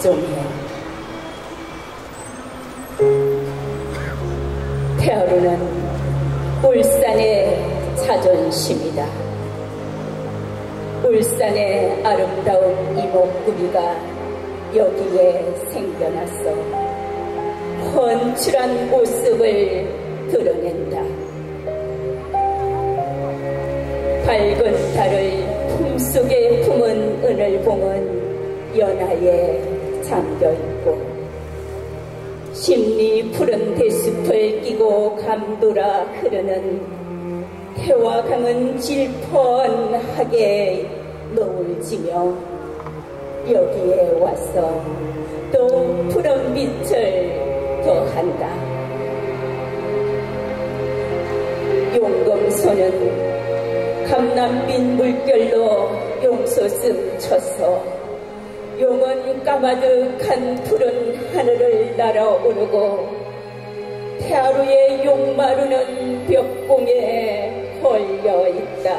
박종혜. 태하루는 울산의 자존심이다. 울산의 아름다운 이목구비가 여기에 생겨나서 훤칠한 모습을 드러낸다. 밝은 달을 품속에 품은 은을봉은 연하에 잠겨있고 심리 푸른 대숲을 끼고 감돌아 흐르는 태화강은 질펀하게 노을 지며 여기에 와서 또 푸른 빛을 더한다. 용검소는 감남빛 물결로 용솟음 쳐서 용은 까마득한 푸른 하늘을 날아오르고 태하루의 용마루는 벽공에 걸려있다.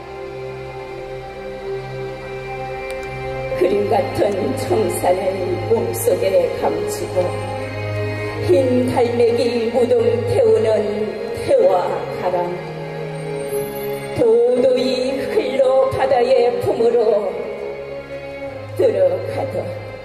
그림 같은 청산을 몸속에 감추고 흰 갈매기 무덤 태우는 태화가랑 도도히 흘러 바다의 품으로 들어가다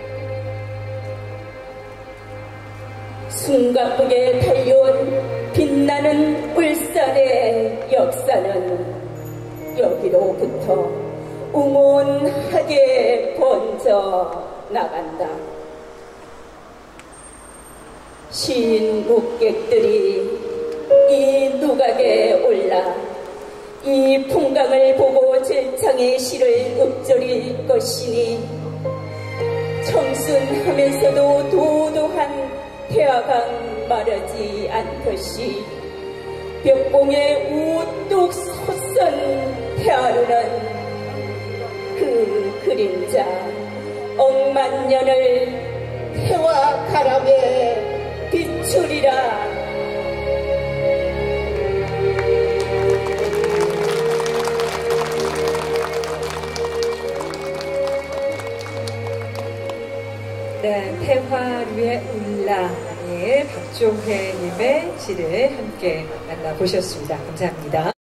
숨가쁘게 달려온 빛나는 울산의 역사는 여기로부터 웅온하게 번져 나간다. 시인 묵객들이 이 누각에 올라 이 풍광을 보고 질창의 시를 읊조릴 것이니 청순하면서도 도도한 태화강 마르지 않듯이 벽공에 우뚝 솟선 태하루는 그 그림자 억만년을 태화가람에 비추리라. 네, 태화루의 울라의 박종혜님의 시를 함께 만나보셨습니다. 감사합니다.